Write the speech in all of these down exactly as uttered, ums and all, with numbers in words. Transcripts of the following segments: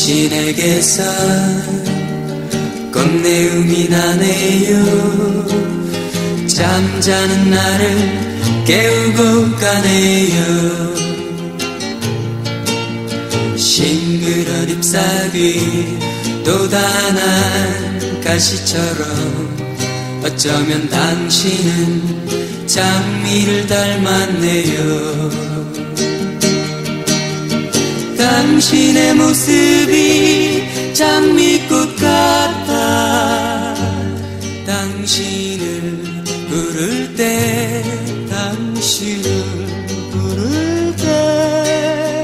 당신에게서 꽃내음이 나네요. 잠자는 나를 깨우고 가네요. 싱그런 잎사귀 또다난 가시처럼 어쩌면 당신은 장미를 닮았네요. 당신의 모습이 장미꽃 같아. 당신을 부를 때, 당신을 부를 때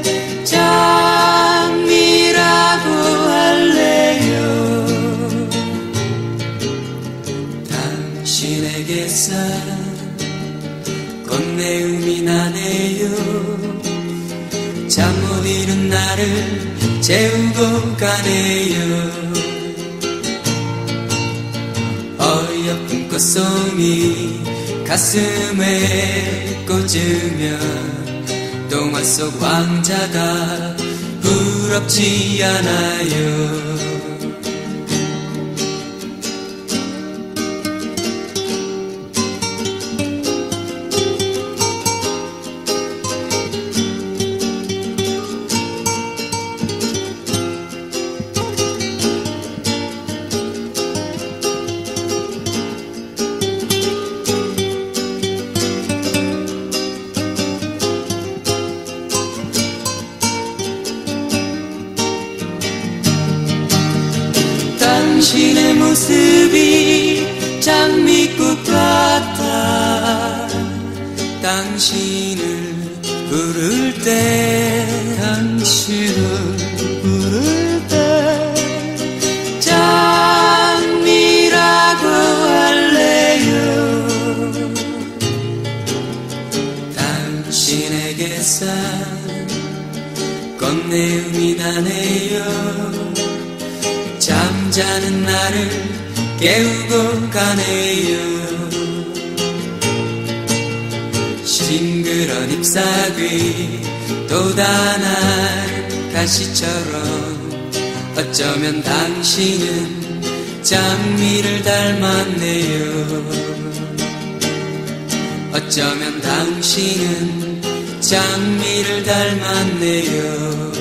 장미라고 할래요. 당신에게서 꽃내음이 나네요. 잠 못 이룬 나를 재우고 가네요. 어여쁜 꽃송이 가슴에 꽂으면 동화 속 왕자가 부럽지 않아요. 당신의 모습이 장미꽃 같아. 당신을 부를 때, 당신을 부를 때 장미라고 할래요. 당신에게서 꽃내음이 나네요. 잠자는 나를 깨우고 가네요. 싱그런 잎사귀 또다난 가시처럼 어쩌면 당신은 장미를 닮았네요. 어쩌면 당신은 장미를 닮았네요.